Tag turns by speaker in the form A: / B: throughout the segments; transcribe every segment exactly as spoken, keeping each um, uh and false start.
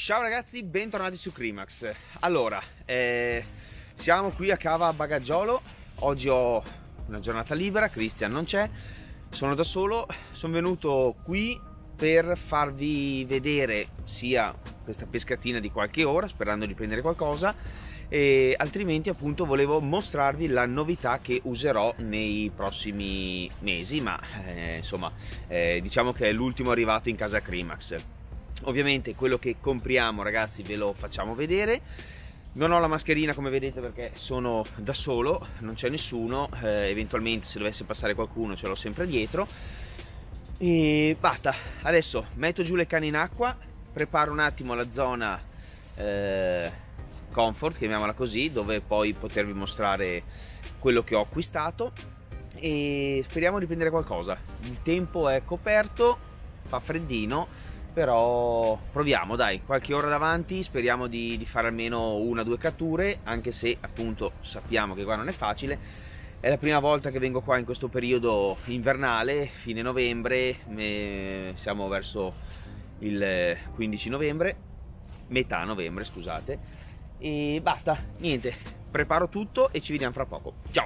A: Ciao ragazzi, bentornati su Crimax. Allora, eh, siamo qui a Cava Bagaggiolo. Oggi ho una giornata libera, Christian non c'è, sono da solo. Sono venuto qui per farvi vedere sia questa pescatina di qualche ora, sperando di prendere qualcosa, e altrimenti appunto volevo mostrarvi la novità che userò nei prossimi mesi, ma eh, insomma eh, diciamo che è l'ultimo arrivato in casa Crimax. Ovviamente quello che compriamo, ragazzi, ve lo facciamo vedere. Non ho la mascherina, come vedete, perché sono da solo, non c'è nessuno. Eh, eventualmente se dovesse passare qualcuno ce l'ho sempre dietro. E basta. Adesso metto giù le canne in acqua, preparo un attimo la zona eh, comfort, chiamiamola così, dove poi potervi mostrare quello che ho acquistato, e speriamo di prendere qualcosa. Il tempo è coperto, fa freddino, però proviamo, dai, qualche ora davanti, speriamo di, di fare almeno una o due catture, anche se appunto sappiamo che qua non è facile. È la prima volta che vengo qua in questo periodo invernale, fine novembre, me, siamo verso il quindici novembre, metà novembre scusate, e basta, niente, preparo tutto e ci vediamo fra poco. Ciao!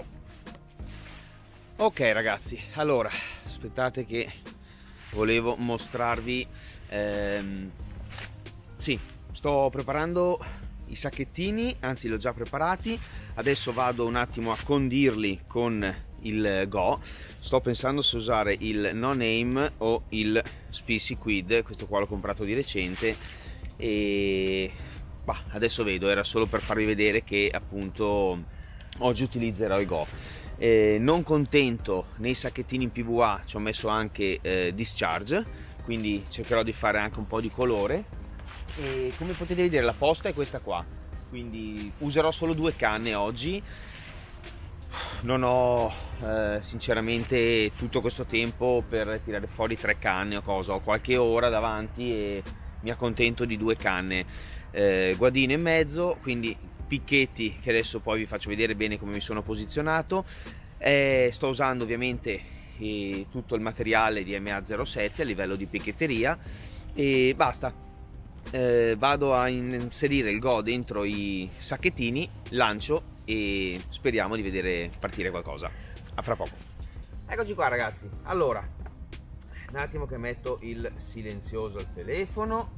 A: Ok ragazzi, allora, aspettate che volevo mostrarvi, ehm, sì, sto preparando i sacchettini, anzi li ho già preparati, adesso vado un attimo a condirli con il Go. Sto pensando se usare il No Name o il Spicy Quid, questo qua l'ho comprato di recente e bah, adesso vedo, era solo per farvi vedere che appunto oggi utilizzerò il Go. Eh, non contento, nei sacchettini in P V A ci ho messo anche eh, Discharge, quindi cercherò di fare anche un po' di colore, e come potete vedere la posta è questa qua, quindi userò solo due canne oggi. Non ho eh, sinceramente tutto questo tempo per tirare fuori tre canne o cosa, ho qualche ora davanti e mi accontento di due canne, eh, guadino in mezzo, quindi picchetti che adesso poi vi faccio vedere bene come mi sono posizionato. Eh, sto usando ovviamente eh, tutto il materiale di M A zero sette a livello di picchetteria e basta. Eh, vado a inserire il Go dentro i sacchettini, lancio e speriamo di vedere partire qualcosa. A fra poco. Eccoci qua ragazzi, allora un attimo che metto il silenzioso al telefono.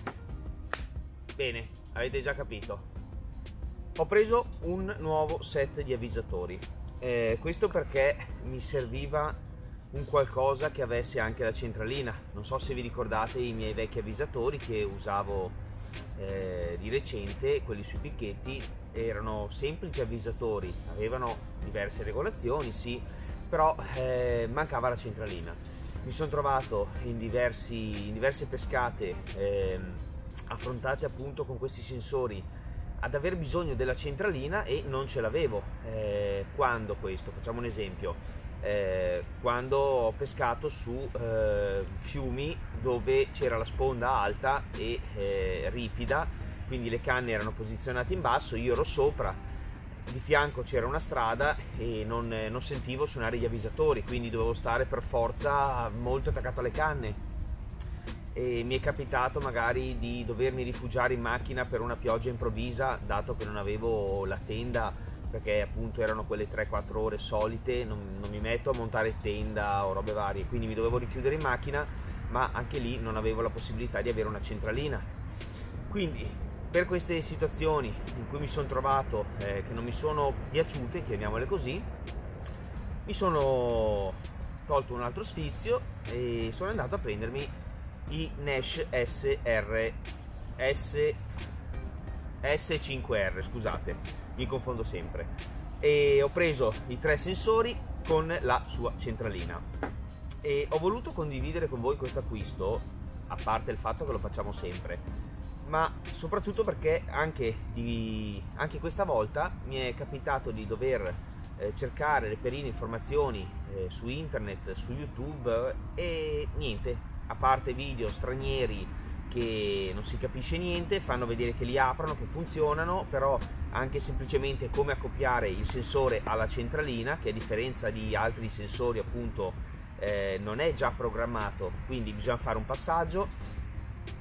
A: Bene, avete già capito, ho preso un nuovo set di avvisatori, eh, questo perché mi serviva un qualcosa che avesse anche la centralina. Non so se vi ricordate i miei vecchi avvisatori che usavo eh, di recente, quelli sui picchetti, erano semplici avvisatori, avevano diverse regolazioni sì, però eh, mancava la centralina. Mi sono trovato in, diversi, in diverse pescate eh, affrontate appunto con questi sensori ad aver bisogno della centralina e non ce l'avevo. Eh, quando questo? Facciamo un esempio. Eh, quando ho pescato su eh, fiumi dove c'era la sponda alta e eh, ripida, quindi le canne erano posizionate in basso, io ero sopra, di fianco c'era una strada e non, eh, non sentivo suonare gli avvisatori, quindi dovevo stare per forza molto attaccato alle canne. E mi è capitato magari di dovermi rifugiare in macchina per una pioggia improvvisa, dato che non avevo la tenda, perché appunto erano quelle tre quattro ore solite, non, non mi metto a montare tenda o robe varie, quindi mi dovevo richiudere in macchina, ma anche lì non avevo la possibilità di avere una centralina. Quindi per queste situazioni in cui mi sono trovato eh, che non mi sono piaciute, chiamiamole così, mi sono tolto un altro sfizio e sono andato a prendermi i Nash S R S S cinque R, scusate, mi confondo sempre, e ho preso i tre sensori con la sua centralina e ho voluto condividere con voi questo acquisto, a parte il fatto che lo facciamo sempre, ma soprattutto perché anche, di, anche questa volta mi è capitato di dover eh, cercare, reperire informazioni eh, su internet, su YouTube e niente, a parte video stranieri che non si capisce niente, fanno vedere che li aprono, che funzionano, però anche semplicemente come accoppiare il sensore alla centralina, che a differenza di altri sensori appunto eh, non è già programmato, quindi bisogna fare un passaggio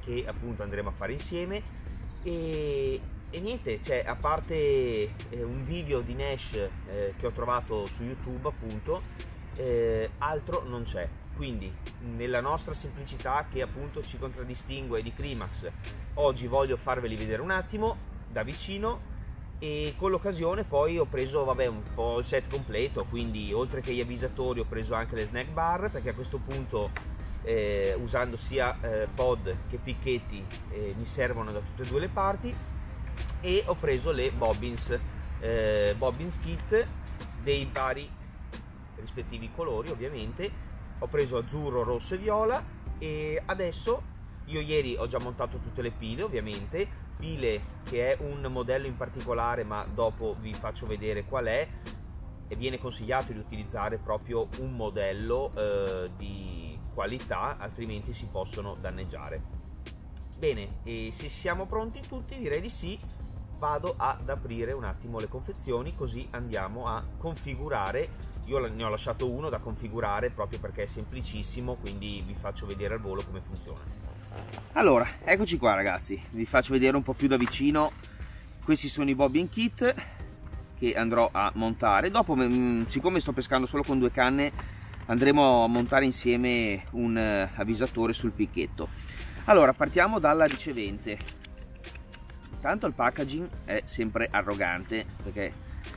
A: che appunto andremo a fare insieme. E, e niente, cioè, a parte eh, un video di Nash eh, che ho trovato su YouTube appunto, eh, altro non c'è. Quindi nella nostra semplicità, che appunto ci contraddistingue di Crimax, oggi voglio farveli vedere un attimo da vicino. E con l'occasione poi ho preso, vabbè, un po' il set completo, quindi oltre che gli avvisatori ho preso anche le snack bar, perché a questo punto eh, usando sia eh, pod che picchetti eh, mi servono da tutte e due le parti. E ho preso le bobbins, eh, bobbins kit dei vari rispettivi colori ovviamente. Ho preso azzurro, rosso e viola. E adesso io ieri ho già montato tutte le pile ovviamente, pile che è un modello in particolare, ma dopo vi faccio vedere qual è, e viene consigliato di utilizzare proprio un modello eh, di qualità, altrimenti si possono danneggiare. Bene, e se siamo pronti tutti, direi di sì. Vado ad aprire un attimo le confezioni, così andiamo a configurare. Io ne ho lasciato uno da configurare proprio perché è semplicissimo, quindi vi faccio vedere al volo come funziona. Allora, eccoci qua ragazzi, vi faccio vedere un po' più da vicino. Questi sono i bobbin kit che andrò a montare. Dopo, siccome sto pescando solo con due canne, andremo a montare insieme un avvisatore sul picchetto. Allora, partiamo dalla ricevente. Intanto il packaging è sempre arrogante, perché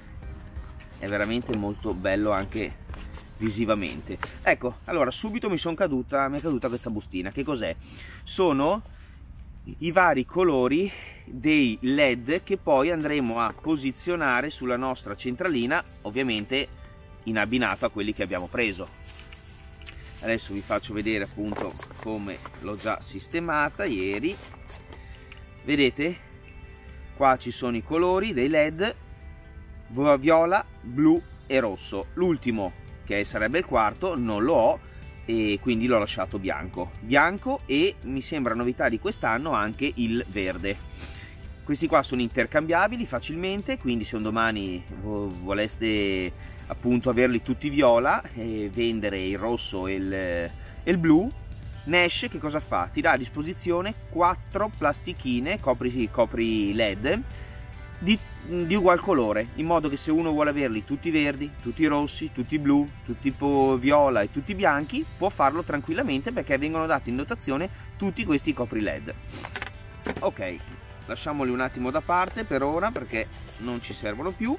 A: è veramente molto bello anche visivamente. Ecco, allora subito mi sono caduta, mi è caduta questa bustina. Che cos'è? Sono i vari colori dei led che poi andremo a posizionare sulla nostra centralina, ovviamente in abbinato a quelli che abbiamo preso. Adesso vi faccio vedere appunto come l'ho già sistemata ieri. Vedete? Qua ci sono i colori dei led, viola, blu e rosso. L'ultimo, che sarebbe il quarto, non lo ho e quindi l'ho lasciato bianco bianco e mi sembra novità di quest'anno anche il verde. Questi qua sono intercambiabili facilmente, quindi se un domani voleste appunto averli tutti viola e vendere il rosso e il, e il blu, Nash che cosa fa? Ti dà a disposizione quattro plastichine copri, copri led Di, di ugual colore, in modo che se uno vuole averli tutti verdi, tutti rossi, tutti blu, tutti viola e tutti bianchi, può farlo tranquillamente, perché vengono dati in dotazione tutti questi copri led. Ok, lasciamoli un attimo da parte per ora perché non ci servono più.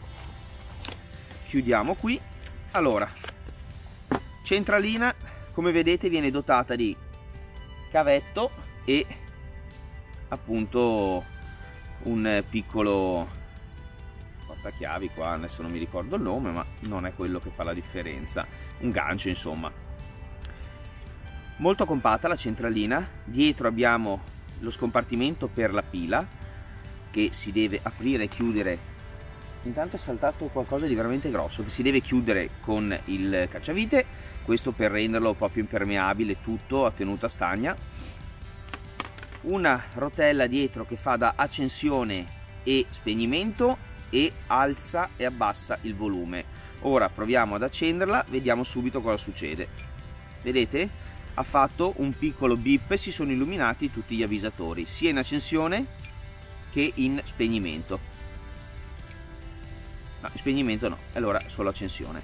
A: Chiudiamo qui. Allora, centralina, come vedete, viene dotata di cavetto e appunto un piccolo portachiavi qua, adesso non mi ricordo il nome, ma non è quello che fa la differenza, un gancio insomma. Molto compatta la centralina. Dietro abbiamo lo scompartimento per la pila che si deve aprire e chiudere. Intanto è saltato qualcosa di veramente grosso, che si deve chiudere con il cacciavite, questo per renderlo proprio impermeabile tutto a tenuta stagna. Una rotella dietro che fa da accensione e spegnimento e alza e abbassa il volume. Ora proviamo ad accenderla, vediamo subito cosa succede. Vedete? Ha fatto un piccolo bip e si sono illuminati tutti gli avvisatori, sia in accensione che in spegnimento. No, in spegnimento no, allora solo accensione.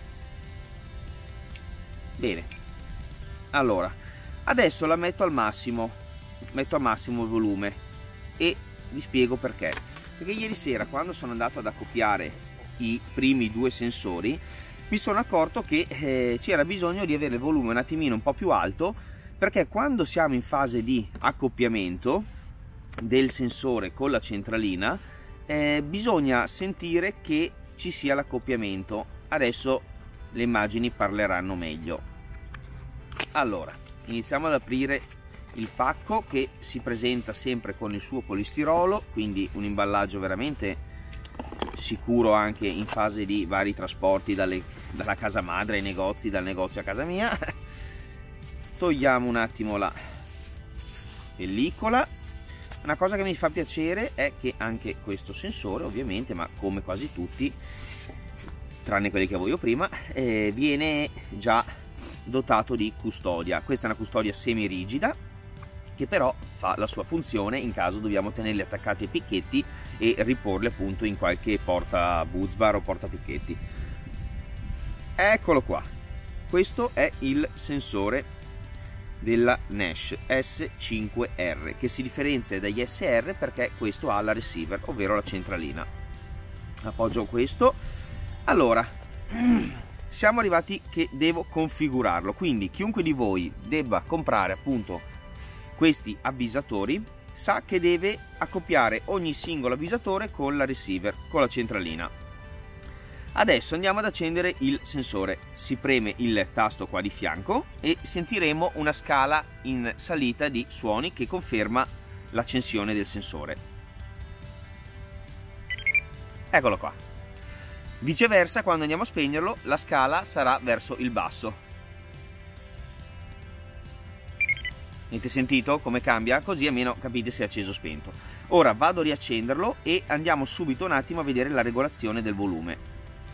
A: Bene, allora adesso la metto al massimo, metto al massimo il volume e vi spiego perché. Perché ieri sera, quando sono andato ad accoppiare i primi due sensori, mi sono accorto che eh, c'era bisogno di avere il volume un attimino un po' più alto, perché quando siamo in fase di accoppiamento del sensore con la centralina eh, bisogna sentire che ci sia l'accoppiamento. Adesso le immagini parleranno meglio. Allora, iniziamo ad aprire il pacco, che si presenta sempre con il suo polistirolo, quindi un imballaggio veramente sicuro anche in fase di vari trasporti dalle, dalla casa madre ai negozi, dal negozio a casa mia. Togliamo un attimo la pellicola. Una cosa che mi fa piacere è che anche questo sensore, ovviamente, ma come quasi tutti tranne quelli che avevo io prima, eh, viene già dotato di custodia. Questa è una custodia semi rigida che però fa la sua funzione in caso dobbiamo tenerli attaccati ai picchetti e riporli appunto in qualche porta buzz bar o porta picchetti. Eccolo qua, questo è il sensore della Nash S cinque R, che si differenzia dagli S R perché questo ha la receiver, ovvero la centralina. Appoggio questo. Allora, siamo arrivati che devo configurarlo, quindi chiunque di voi debba comprare appunto questi avvisatori sa che deve accoppiare ogni singolo avvisatore con la receiver, con la centralina. Adesso andiamo ad accendere il sensore, si preme il tasto qua di fianco e sentiremo una scala in salita di suoni che conferma l'accensione del sensore. Eccolo qua. Viceversa, quando andiamo a spegnerlo, la scala sarà verso il basso. Avete sentito come cambia? Così almeno capite se è acceso o spento. Ora vado a riaccenderlo e andiamo subito un attimo a vedere la regolazione del volume.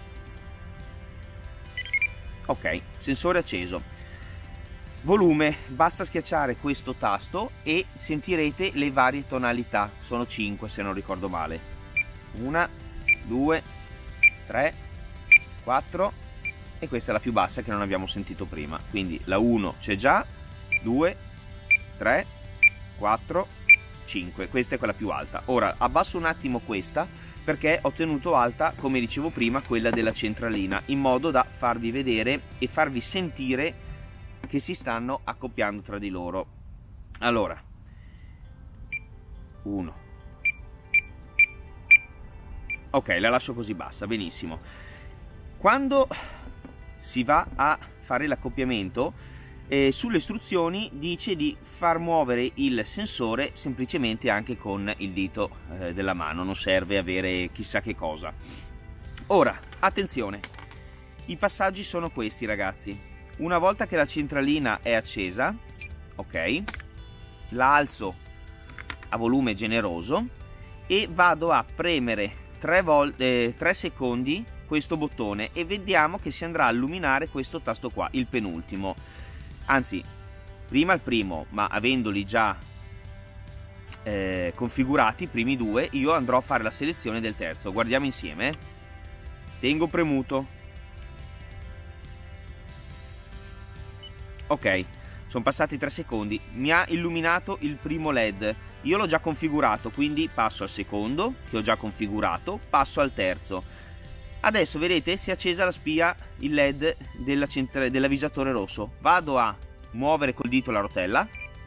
A: Ok, sensore acceso. Volume, basta schiacciare questo tasto e sentirete le varie tonalità, sono cinque se non ricordo male. Una, due, tre, quattro e questa è la più bassa che non abbiamo sentito prima. Quindi la uno c'è già, due, tre, quattro, cinque, questa è quella più alta. Ora abbasso un attimo questa perché ho tenuto alta, come dicevo prima, quella della centralina, in modo da farvi vedere e farvi sentire che si stanno accoppiando tra di loro. Allora, uno, ok, la lascio così bassa, benissimo. Quando si va a fare l'accoppiamento, Eh, sulle istruzioni dice di far muovere il sensore semplicemente anche con il dito eh, della mano, non serve avere chissà che cosa. Ora, attenzione, i passaggi sono questi ragazzi. Una volta che la centralina è accesa, ok, la alzo a volume generoso e vado a premere tre volte, eh, tre secondi questo bottone e vediamo che si andrà a illuminare questo tasto qua, il penultimo. Anzi, prima il primo, ma avendoli già eh, configurati, i primi due, io andrò a fare la selezione del terzo. Guardiamo insieme. Tengo premuto. Ok, sono passati tre secondi. Mi ha illuminato il primo led. Io l'ho già configurato, quindi passo al secondo, che ho già configurato, passo al terzo. Adesso vedete si è accesa la spia, il led dell'avvisatore rosso. Vado a muovere col dito la rotella.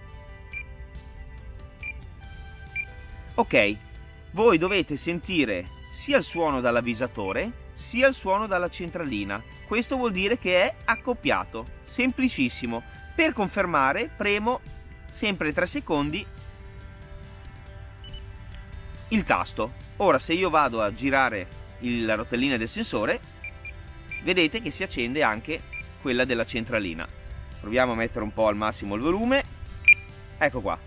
A: Ok, voi dovete sentire sia il suono dall'avvisatore sia il suono dalla centralina. Questo vuol dire che è accoppiato. Semplicissimo. Per confermare premo sempre tre secondi il tasto. Ora se io vado a girare la rotellina del sensore, vedete che si accende anche quella della centralina. Proviamo a mettere un po' al massimo il volume. Ecco qua.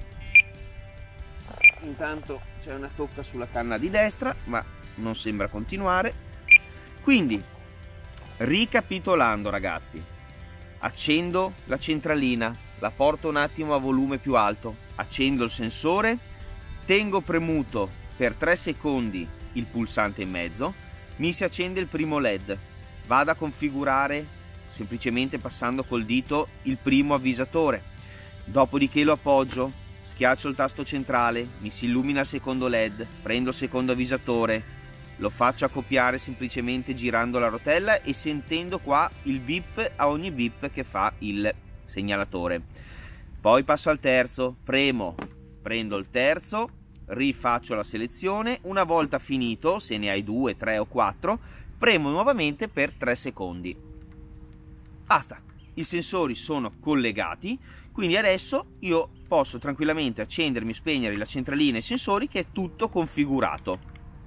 A: Intanto c'è una tocca sulla canna di destra, ma non sembra continuare. Quindi, ricapitolando ragazzi, accendo la centralina, la porto un attimo a volume più alto, accendo il sensore, tengo premuto per tre secondi il pulsante in mezzo, mi si accende il primo led, vado a configurare semplicemente passando col dito il primo avvisatore, dopodiché lo appoggio, schiaccio il tasto centrale, mi si illumina il secondo led, prendo il secondo avvisatore, lo faccio accoppiare semplicemente girando la rotella e sentendo qua il bip a ogni bip che fa il segnalatore. Poi passo al terzo, premo, prendo il terzo, rifaccio la selezione, una volta finito, se ne hai due, tre o quattro, premo nuovamente per tre secondi. Basta, i sensori sono collegati, quindi adesso io posso tranquillamente accendermi e spegnere la centralina e i sensori, che è tutto configurato.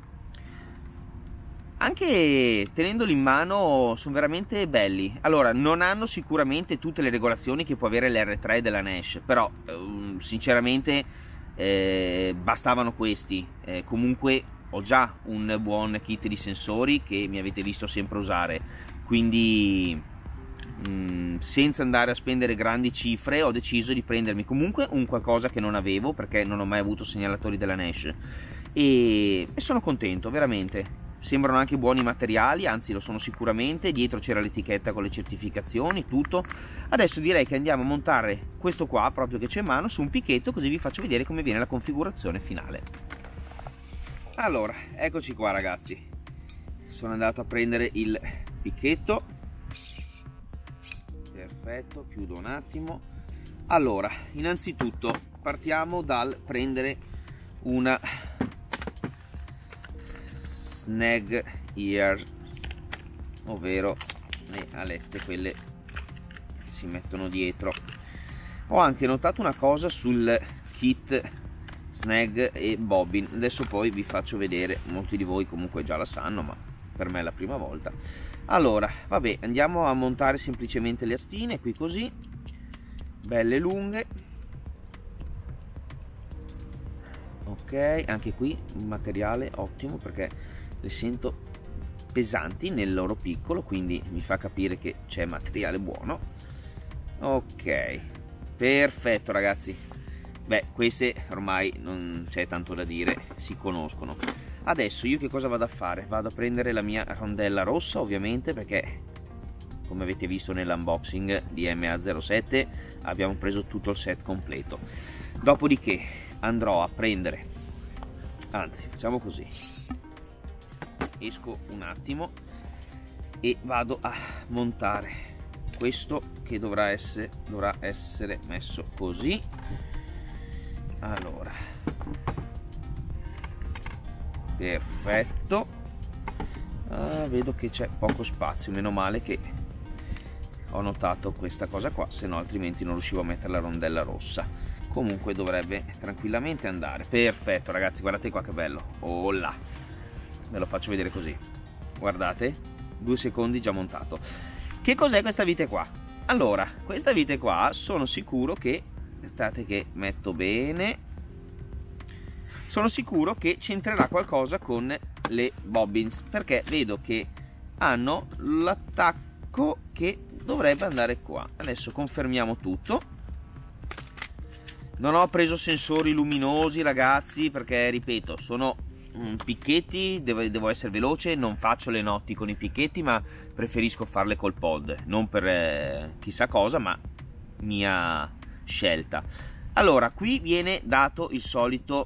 A: Anche tenendoli in mano sono veramente belli. Allora, non hanno sicuramente tutte le regolazioni che può avere l'R tre della Nash, però sinceramente Eh, bastavano questi. Eh, comunque ho già un buon kit di sensori che mi avete visto sempre usare, quindi mh, senza andare a spendere grandi cifre, ho deciso di prendermi comunque un qualcosa che non avevo, perché non ho mai avuto segnalatori della Nash, e, e sono contento veramente. Sembrano anche buoni materiali, anzi lo sono sicuramente. Dietro c'era l'etichetta con le certificazioni, tutto. Adesso direi che andiamo a montare questo qua, proprio che c'è in mano, su un picchetto, così vi faccio vedere come viene la configurazione finale. Allora, eccoci qua ragazzi. Sono andato a prendere il picchetto. Perfetto, chiudo un attimo. Allora, innanzitutto partiamo dal prendere una snag ear, ovvero le alette, quelle che si mettono dietro. Ho anche notato una cosa sul kit snag e bobbin, adesso poi vi faccio vedere, molti di voi comunque già la sanno, ma per me è la prima volta. Allora, vabbè, andiamo a montare semplicemente le astine, qui così, belle lunghe. Ok, anche qui un materiale ottimo, perché le sento pesanti nel loro piccolo, quindi mi fa capire che c'è materiale buono. Ok, perfetto ragazzi. Beh, queste ormai non c'è tanto da dire, si conoscono. Adesso io che cosa vado a fare? Vado a prendere la mia rondella rossa, ovviamente, perché come avete visto nell'unboxing di M A zero sette abbiamo preso tutto il set completo. Dopodiché andrò a prendere, anzi facciamo così, esco un attimo e vado a montare questo, che dovrà essere, dovrà essere messo così. Allora, perfetto. Ah, vedo che c'è poco spazio, meno male che ho notato questa cosa qua, se no altrimenti non riuscivo a mettere la rondella rossa. Comunque dovrebbe tranquillamente andare. Perfetto ragazzi, guardate qua che bello. Oh là, ve lo faccio vedere così, guardate, due secondi già montato. Che cos'è questa vite qua? Allora, questa vite qua sono sicuro che, aspettate che metto bene, sono sicuro che c'entrerà qualcosa con le bobbins, perché vedo che hanno l'attacco che dovrebbe andare qua. Adesso confermiamo tutto. Non ho preso sensori luminosi ragazzi, perché ripeto, sono picchetti, devo, devo essere veloce, non faccio le notti con i picchetti, ma preferisco farle col pod, non per eh, chissà cosa, ma mia scelta. Allora, qui viene dato il solito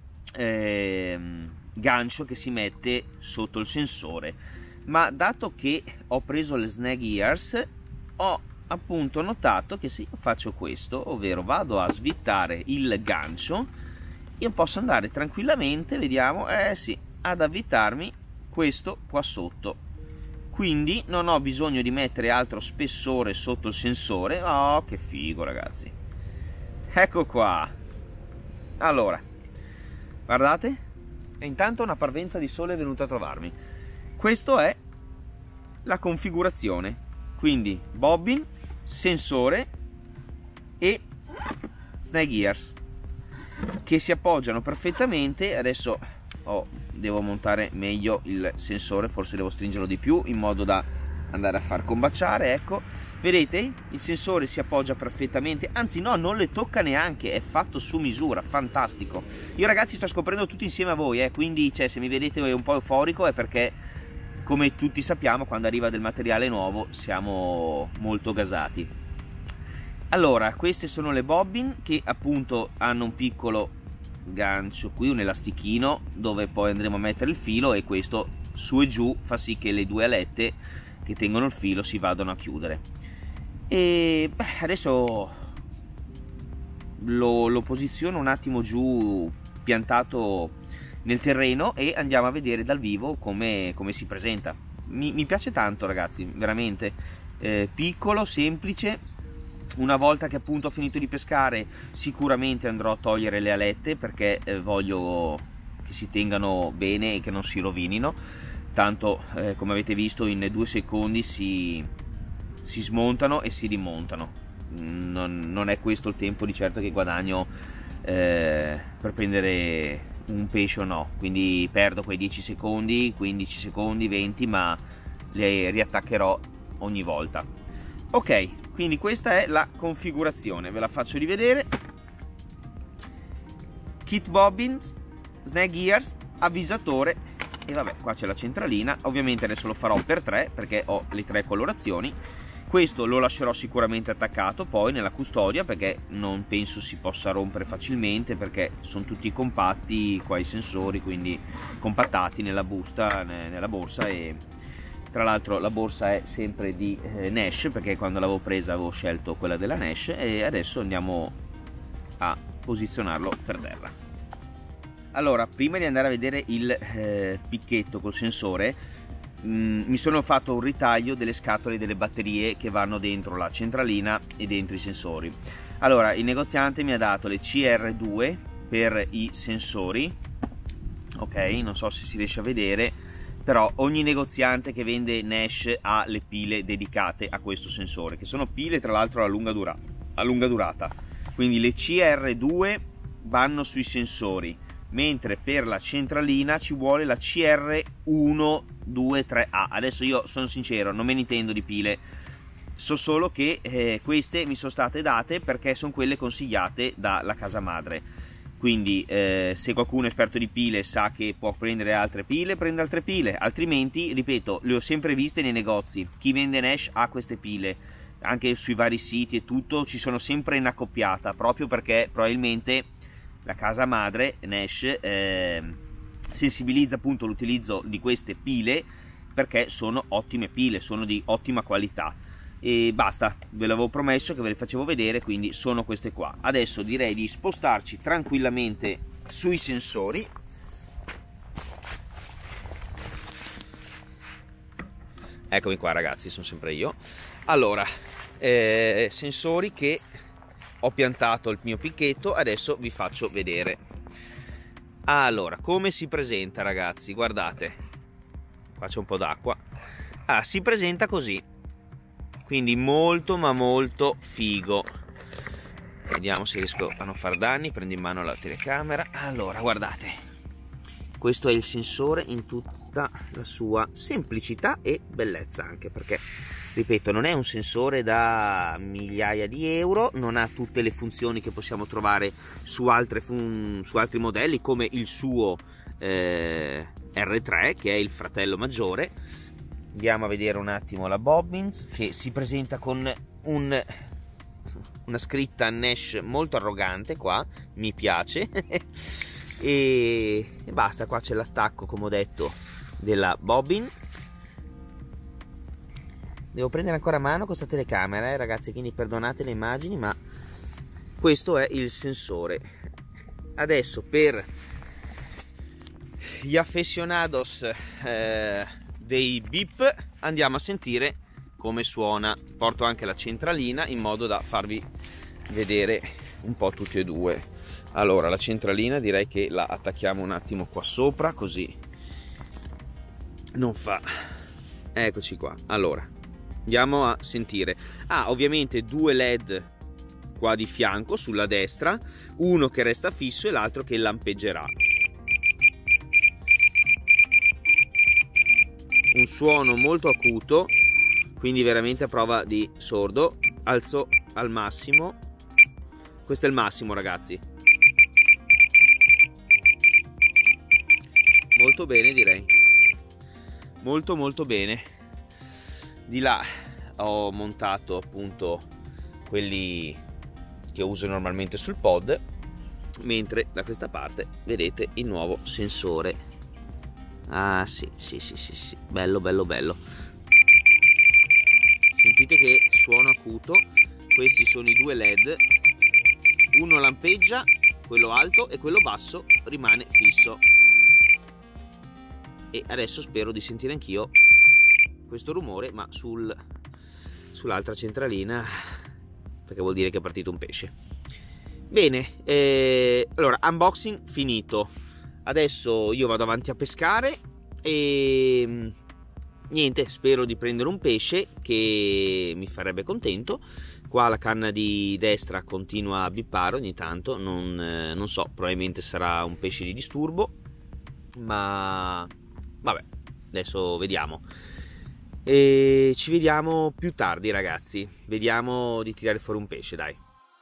A: eh, gancio che si mette sotto il sensore, ma dato che ho preso le snag ears, ho appunto notato che se io faccio questo, ovvero vado a svittare il gancio, io posso andare tranquillamente, vediamo, eh sì, ad avvitarmi questo qua sotto, quindi non ho bisogno di mettere altro spessore sotto il sensore. Oh, che figo ragazzi, ecco qua. Allora, guardate, e intanto una parvenza di sole è venuta a trovarmi. Questo è la configurazione, quindi bobbin, sensore e snag ears che si appoggiano perfettamente. Adesso oh, devo montare meglio il sensore, forse devo stringerlo di più in modo da andare a far combaciare. Ecco, vedete, il sensore si appoggia perfettamente, anzi no, non le tocca neanche, è fatto su misura, fantastico. Io ragazzi sto scoprendo tutto insieme a voi, eh, quindi cioè, se mi vedete un po' euforico è perché, come tutti sappiamo, quando arriva del materiale nuovo siamo molto gasati. Allora, queste sono le bobbin, che appunto hanno un piccolo gancio qui, un elastichino dove poi andremo a mettere il filo, e questo su e giù fa sì che le due alette che tengono il filo si vadano a chiudere. E beh, adesso lo, lo posiziono un attimo giù, piantato nel terreno, e andiamo a vedere dal vivo come, come si presenta. Mi, mi piace tanto ragazzi, veramente eh, piccolo, semplice. Una volta che appunto ho finito di pescare sicuramente andrò a togliere le alette, perché eh, voglio che si tengano bene e che non si rovinino. Tanto eh, come avete visto in due secondi si, si smontano e si rimontano. Non, non è questo il tempo di certo che guadagno eh, per prendere un pesce o no, quindi perdo quei dieci secondi, quindici secondi, venti, ma le riattaccherò ogni volta. Ok, quindi questa è la configurazione, ve la faccio rivedere. Kit bobbins, snag ears, avvisatore e vabbè, qua c'è la centralina. Ovviamente adesso lo farò per tre perché ho le tre colorazioni. Questo lo lascerò sicuramente attaccato poi nella custodia, perché non penso si possa rompere facilmente, perché sono tutti compatti qua i sensori, quindi compattati nella busta, nella borsa. E tra l'altro la borsa è sempre di eh, Nash, perché quando l'avevo presa avevo scelto quella della Nash. E adesso andiamo a posizionarlo per terra. Allora, prima di andare a vedere il eh, picchetto col sensore, mi sono fatto un ritaglio delle scatole delle batterie che vanno dentro la centralina e dentro i sensori. Allora, il negoziante mi ha dato le C R due per i sensori, ok, non so se si riesce a vedere, però ogni negoziante che vende Nash ha le pile dedicate a questo sensore, che sono pile tra l'altro a lunga durata, a lunga durata. Quindi le C R due vanno sui sensori, mentre per la centralina ci vuole la C R uno due tre A. Adesso io sono sincero, non me ne intendo di pile, so solo che eh, queste mi sono state date perché sono quelle consigliate dalla casa madre. Quindi eh, se qualcuno è esperto di pile sa che può prendere altre pile, prende altre pile, altrimenti, ripeto, le ho sempre viste nei negozi. Chi vende Nash ha queste pile, anche sui vari siti e tutto, ci sono sempre in accoppiata, proprio perché probabilmente la casa madre Nash eh, sensibilizza appunto l'utilizzo di queste pile, perché sono ottime pile, sono di ottima qualità. E basta, ve l'avevo promesso che ve le facevo vedere, quindi sono queste qua. Adesso direi di spostarci tranquillamente sui sensori. Eccomi qua ragazzi, sono sempre io. Allora, eh, sensori che ho piantato il mio picchetto, adesso vi faccio vedere. Allora, come si presenta ragazzi? Guardate, qua c'è un po' d'acqua. Ah, si presenta così, quindi molto ma molto figo. Vediamo se riesco a non far danni, prendo in mano la telecamera. Allora, guardate, questo è il sensore in tutta la sua semplicità e bellezza, anche perché, ripeto, non è un sensore da migliaia di euro, non ha tutte le funzioni che possiamo trovare su, altre fun su altri modelli, come il suo eh, R tre, che è il fratello maggiore. Andiamo a vedere un attimo la bobbins, che si presenta con un, una scritta Nash molto arrogante qua, mi piace. e, e basta, qua c'è l'attacco, come ho detto, della bobbin. Devo prendere ancora a mano questa telecamera, eh, ragazzi, quindi perdonate le immagini, ma questo è il sensore. Adesso, per gli affezionados eh, dei beep, andiamo a sentire come suona. Porto anche la centralina in modo da farvi vedere un po' tutti e due. Allora, la centralina direi che la attacchiamo un attimo qua sopra, così non fa. Eccoci qua. Allora, andiamo a sentire. Ah, ovviamente due led qua di fianco sulla destra, uno che resta fisso e l'altro che lampeggerà. Un suono molto acuto, quindi veramente a prova di sordo. Alzo al massimo. Questo è il massimo, ragazzi. Molto bene, direi. Molto molto bene. Di là ho montato appunto quelli che uso normalmente sul pod, mentre da questa parte vedete il nuovo sensore. Ah sì sì sì sì sì, bello bello bello. Sentite che suono acuto. Questi sono i due led, uno lampeggia, quello alto, e quello basso rimane fisso. E adesso spero di sentire anch'io questo rumore, ma sul, sull'altra centralina, perché vuol dire che è partito un pesce. Bene, eh, allora, unboxing finito. Adesso io vado avanti a pescare e niente, spero di prendere un pesce che mi farebbe contento. Qua la canna di destra continua a bippare ogni tanto, non, eh, non so, probabilmente sarà un pesce di disturbo, ma vabbè, adesso vediamo. e ci vediamo più tardi, ragazzi. Vediamo di tirare fuori un pesce, dai.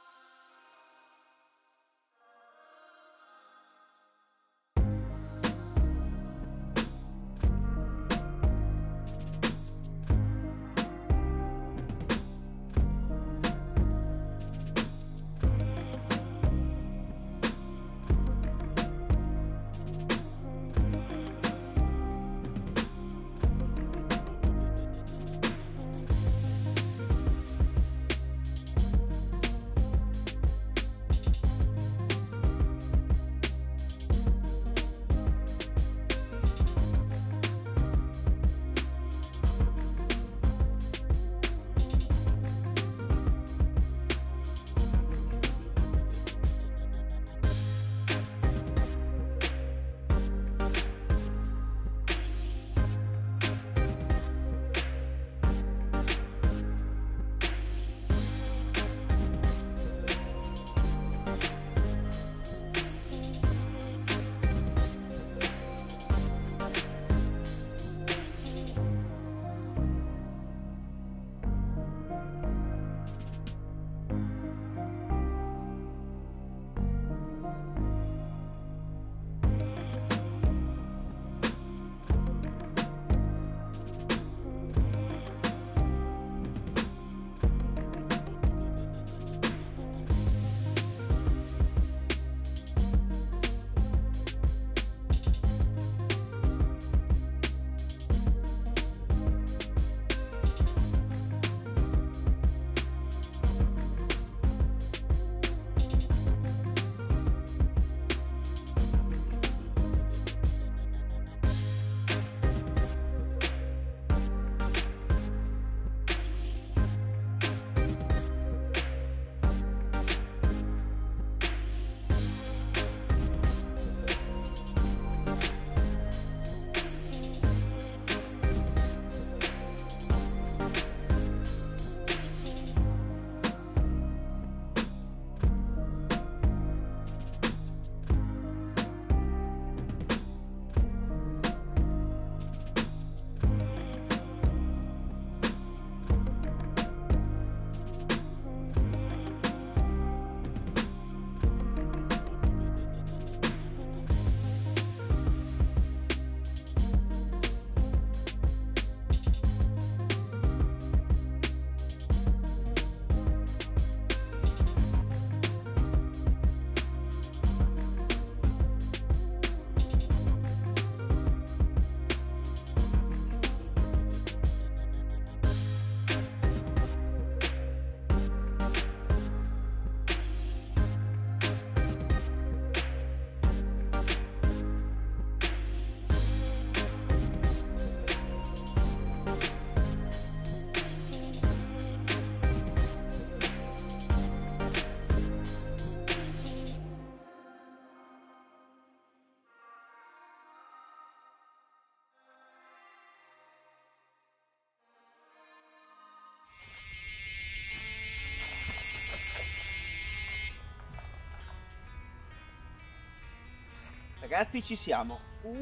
A: Ragazzi, ci siamo.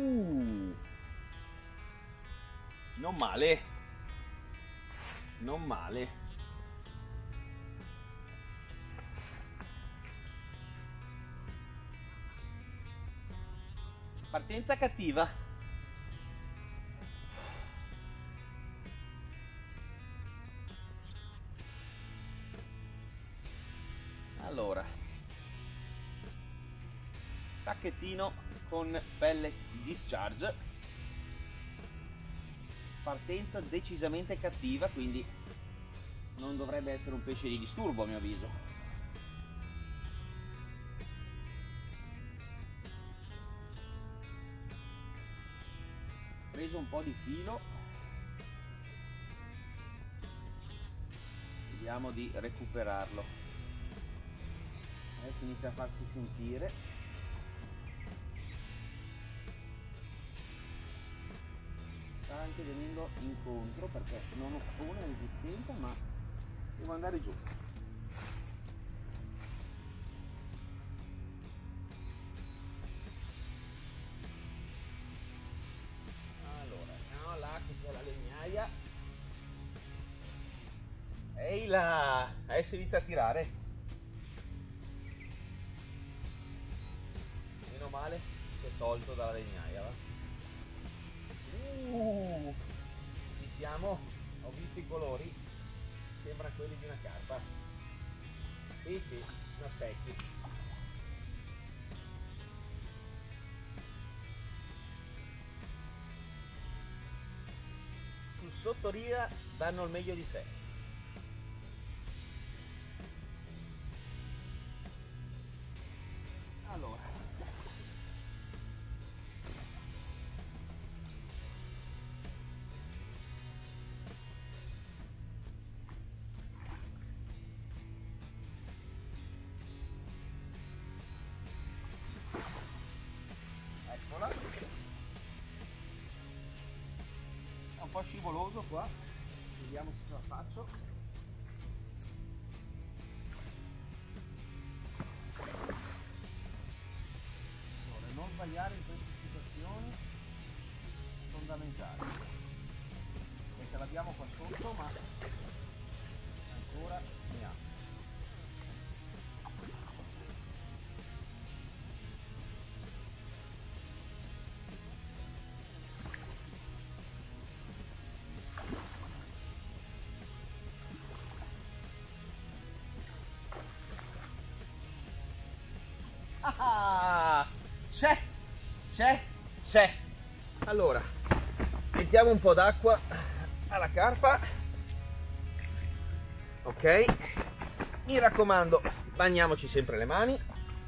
A: Uh, non male. Non male. Partenza cattiva. Allora, sacchettino con pellet discharge, partenza decisamente cattiva, quindi non dovrebbe essere un pesce di disturbo a mio avviso. Preso un po' di filo, vediamo di recuperarlo. Adesso inizia a farsi sentire. Sta anche venendo incontro perché non oppone resistenza, ma devo andare giù. Allora, andiamo là che c'è la legnaia. la... adesso inizia a tirare. Meno male si è tolto dalla legnaia, va? Uh, ci siamo, ho visto i colori, sembra quelli di una carpa. Sì, sì, una specchi. Sul sottoriga danno il meglio di sé. Allora, eccola, è un po' scivoloso qua, vediamo se ce la faccio. Allora, non sbagliare in queste situazioni fondamentali, perché l'abbiamo qua sotto ma ancora ne ha. Ah, c'è, c'è, c'è. Allora, mettiamo un po' d'acqua alla carpa. Ok, mi raccomando, bagniamoci sempre le mani.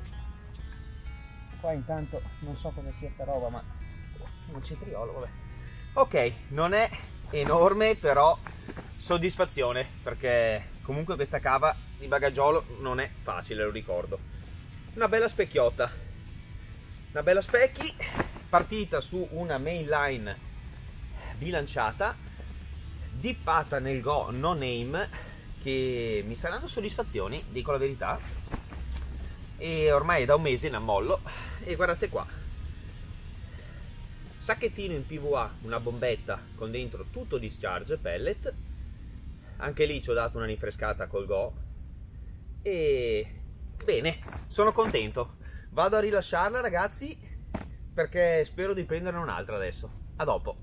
A: Qua intanto non so cosa sia sta roba, ma un cetriolo, vabbè. Ok, non è enorme, però soddisfazione, perché comunque questa cava di Bagagiolo non è facile, lo ricordo. Una bella specchiotta, una bella specchi, partita su una mainline bilanciata, dippata nel Go No Name, che mi sta dando soddisfazioni, dico la verità, e ormai è da un mese in ammollo. E guardate qua, sacchettino in P V A, una bombetta con dentro tutto discharge pellet, anche lì ci ho dato una rinfrescata col Go e bene, sono contento. Vado a rilasciarla, ragazzi, perché spero di prenderne un'altra adesso. A dopo.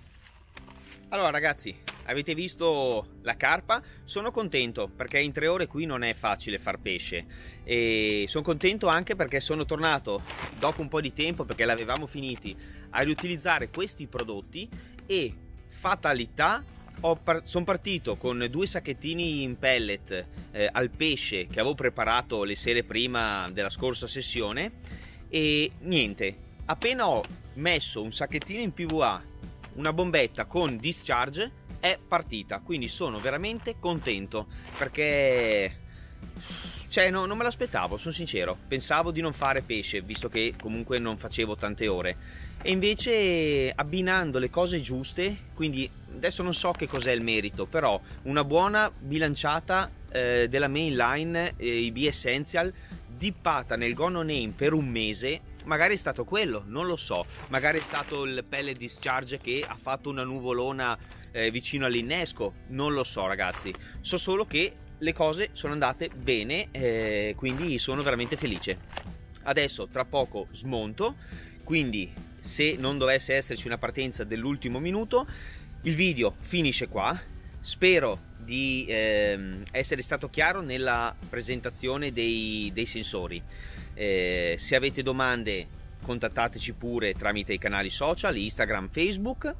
A: Allora ragazzi, avete visto la carpa? Sono contento perché in tre ore qui non è facile far pesce, e sono contento anche perché sono tornato dopo un po' di tempo, perché l'avevamo finiti, a riutilizzare questi prodotti e fatalità. Par sono partito con due sacchettini in pellet eh, al pesce che avevo preparato le sere prima della scorsa sessione, e niente, appena ho messo un sacchettino in P V A, una bombetta con discharge, è partita. Quindi sono veramente contento, perché cioè no, non me l'aspettavo, sono sincero, pensavo di non fare pesce visto che comunque non facevo tante ore, e invece abbinando le cose giuste, quindi adesso non so che cos'è il merito, però una buona bilanciata eh, della mainline, eh, i B Essential, dippata nel Go No Name per un mese, magari è stato quello, non lo so, magari è stato il pellet discharge che ha fatto una nuvolona eh, vicino all'innesco, non lo so ragazzi, so solo che le cose sono andate bene, eh, quindi sono veramente felice. Adesso tra poco smonto, quindi se non dovesse esserci una partenza dell'ultimo minuto, il video finisce qua. Spero di ehm, essere stato chiaro nella presentazione dei, dei sensori. Eh, se avete domande contattateci pure tramite i canali social, Instagram, Facebook,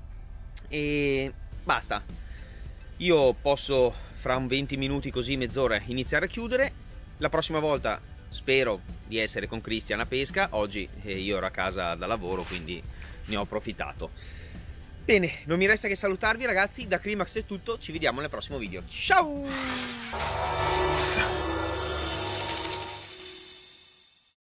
A: e basta. Io posso fra un venti minuti, così mezz'ora, iniziare a chiudere. La prossima volta spero di essere con Cristian a pesca. Oggi eh, io ero a casa da lavoro, quindi ne ho approfittato. Bene, non mi resta che salutarvi ragazzi, da Crimax è tutto, ci vediamo nel prossimo video. Ciao!